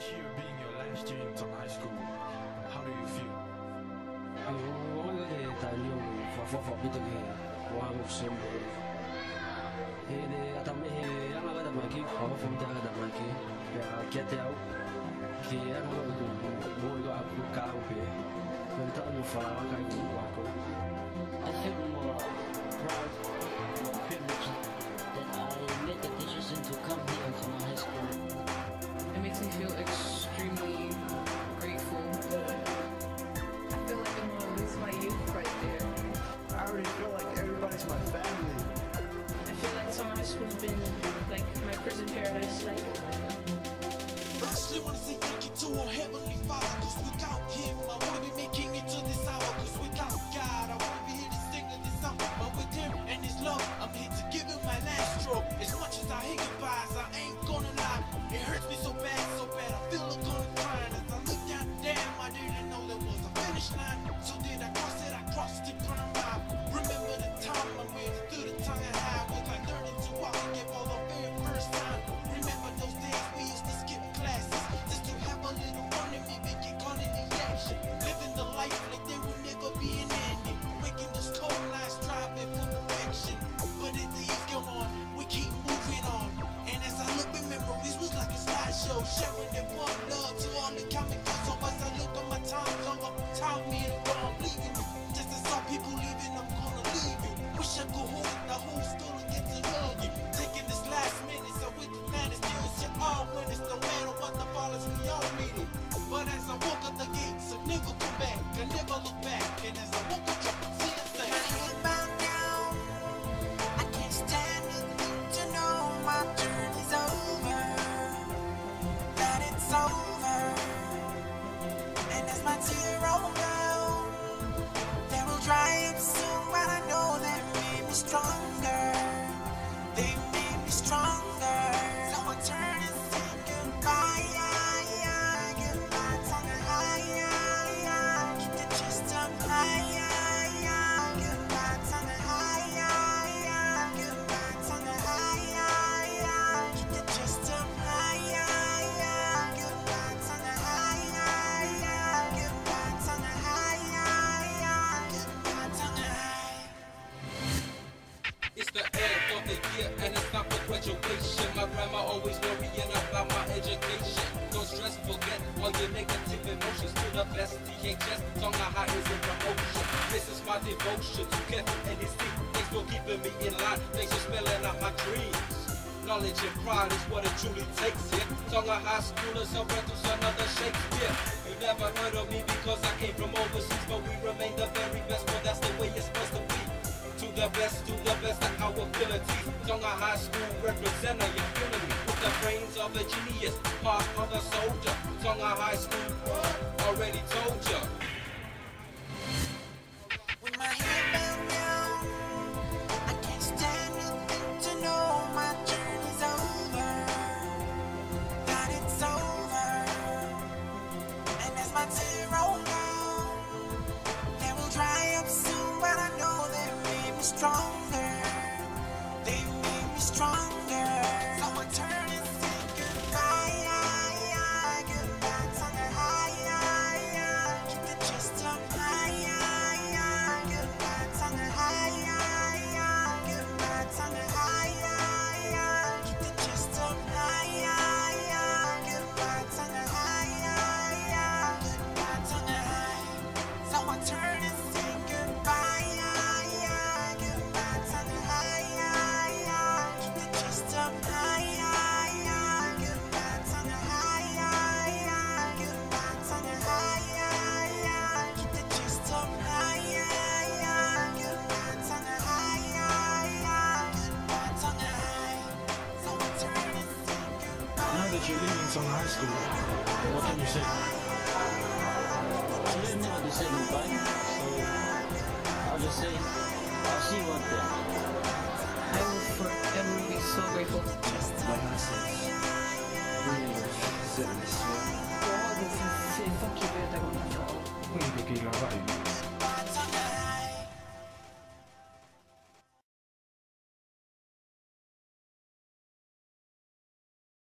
this year being your last year in high school, how do you feel? 我嗰個大量發邊度嘅，我冇想過。你阿媽咩？阿媽嗰度買機，我放低嗰度買機，又結掉，佢阿媽嗰度冇一個阿姑教佢，佢得唔發我計佢話佢。 I feel more proud and privileged that I made the decision to come here to my high school. It makes me feel extremely grateful. I feel like I'm gonna lose my youth right there. I already feel like everybody's my family. I feel like summer high school's been like my prison paradise. Like, Firstly, wanna say thank you to our Heavenly Father, cause without Him, I wouldn't be making it to this hour. Cause without God, I wouldn't be here to sing this song. But with Him and His love, I'm here to give Him my last stroke. As much as I hate goodbyes, I ain't gonna lie. It hurts me so bad, I feel like gonna cry. As I look down, damn, I didn't know there was a finish line. So did I cross it? I crossed it, turn by. Remember the time I made it through the tongue and high. Was like learning to walk again for the very first time. Remember those days we used to skip classes just to have a little fun and maybe get caught in the action. Living the life like there will never be an ending. Making those cold lines striving for perfection. But as the years go on, we keep moving on. And as I look at memories, was like a slideshow, sharing that one love to all the comic books. So as I look at my time, taught me to go on leaving you. Just as some people leaving, I'm gonna leave you. Wish I could hold the whole school and get to love you. Taking this last minute, so with the plan is still it's your all when it's no matter what the fathers we all need it. But as I walk up the gates, a nigga come back, I never look back. And as I walk up, see it say, my head bowed down, I can't stand it to know my journey's over, that it's over. And as my tears roll down, they will dry up soon, but I know they made me stronger. They made me stronger. So I turn and say goodbye. Goodbye, tongue high. Keep the chest up high. Goodbye, tongue high. Goodbye, tongue high. Keep the chest up high. Goodbye, tongue high. Goodbye, tongue high. Goodbye, tongue high. It's the end of the year and it's time for graduation. My grandma always worrying about my education. Don't stress, forget all your negative emotions. To the best THS, Tonga High is in promotion. This is my devotion to Kevin and his team. Thanks for keeping me in line, thanks for spelling out my dreams. Knowledge and pride is what it truly takes here. Tonga High School is a rental, another Shakespeare. You never heard of me because I came from overseas, but we remain the very best, well that's the way it's supposed to be. To the best of our abilities. Tonga High School representing your feeling me. With the brains of a genius, heart of a soldier. Tonga High School, already told ya. With my head bowed down, I can't stand it to know my journey's over, that it's over. And as my tears roll down, they will dry up soon, but I know they made me stronger. They made me stronger. So I turn and say goodbye. Goodbye, tongue high. Keep the chest up high. Goodbye, tongue high. Goodbye, tongue high. Keep the chest up high. Goodbye, tongue high. Goodbye, tongue high. So I turn and say goodbye. Goodbye, tongue high. Keep the chest up high. Goodbye, tongue high. Goodbye, tongue high. Keep the chest up high. Goodbye, tongue high. Goodbye, tongue high. So I turn and say goodbye. Now that you're leaving Tonga High School, what can you say? I didn't know how to say goodbye, so I'll just say, I'll see you out there. I will forever be so grateful. Fuck you,